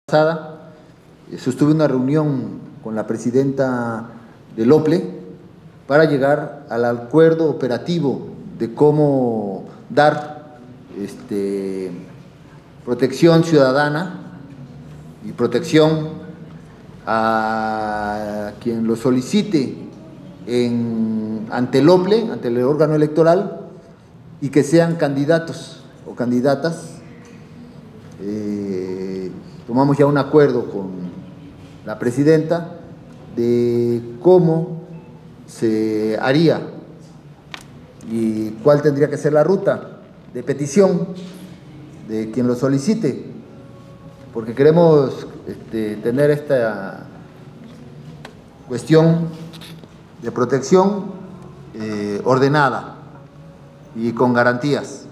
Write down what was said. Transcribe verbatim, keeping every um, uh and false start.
pasada sostuve una reunión con la presidenta del OPLE para llegar al acuerdo operativo de cómo dar este, protección ciudadana y protección a quien lo solicite en, ante el OPLE, ante el órgano electoral, y que sean candidatos o candidatas. Eh, tomamos ya un acuerdo con la presidenta de cómo se haría y cuál tendría que ser la ruta de petición de quien lo solicite, porque queremos este, tener esta cuestión de protección eh, ordenada y con garantías.